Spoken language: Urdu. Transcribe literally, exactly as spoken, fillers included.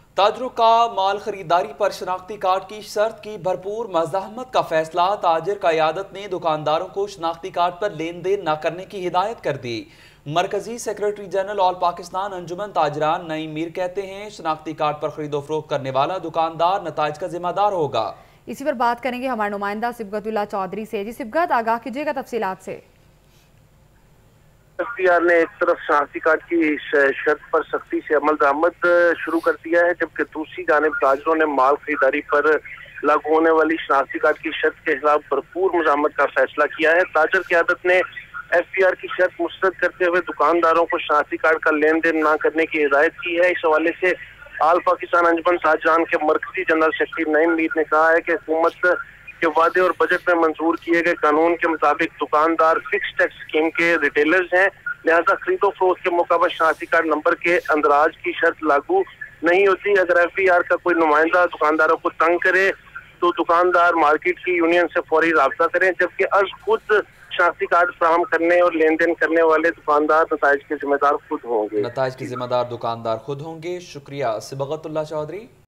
تاجروں کا مال خریداری پر شناختی کارڈ کی شرط کی بھرپور مزاحمت کا فیصلہ۔ تاجر قیادت نے دکانداروں کو شناختی کارڈ پر لین دین نہ کرنے کی ہدایت کر دی۔ مرکزی secretary general all Pakistan Anjuman Tajiran Naeem Mir کہتے ہیں شناختی کارڈ پر خرید و فروخت کرنے والا دکاندار نتائج کا ذمہ دار ہوگا۔ اسی پر بات کریں گے ہمارے نمائندہ سبغت اللہ چودھری سے۔ جی سبغت، آگاہ کیجیے گا تفصیلات سے۔ ایف بی آر نے ایک طرف شناختی کارڈ کی شرط پر سختی سے عمل درآمد شروع کر دیا ہے، جبکہ دوسری جانب تاجروں نے مال خریداری پر لاگو ہونے والی شناختی کارڈ کی شرط کے خلاف بھرپور مزاحمت کا فیصلہ کیا ہے۔ تاجر قیادت نے ایف بی آر کی شرط مسترد کرتے ہوئے دکانداروں کو شناختی کارڈ کا لین دین نہ کرنے کی ہدایت کی ہے۔ اس حوالے سے آل پاکستان انجمن تاجران کے مرکزی جنرل سیکرٹری نعیم میر نے کہا ہے کہ حکومت کے وعدے اور بجٹ میں منظور کیے گئے قانون کے مطابق دکاندار فکس ٹیکس اسکیم کے ریٹیلرز ہیں، لہذا خرید و فروخت کے موقع پر شناختی کارڈ نمبر کے اندراج کی شرط لاگو نہیں ہوتی۔ اگر ایف بی آر کا کوئی نمائندہ دکانداروں کو تنگ کرے تو دکاندار مارکیٹ کی یونین سے فوری رابطہ کریں، جبکہ از خود شناختی کارڈ فراہم کرنے اور لین دین کرنے والے دکاندار نتائج کے ذمہ دار خود ہوں گے۔ نتائج کے ذمہ دار دکاندار خود ہوں گے۔ شکریہ سبغت اللہ چودھری۔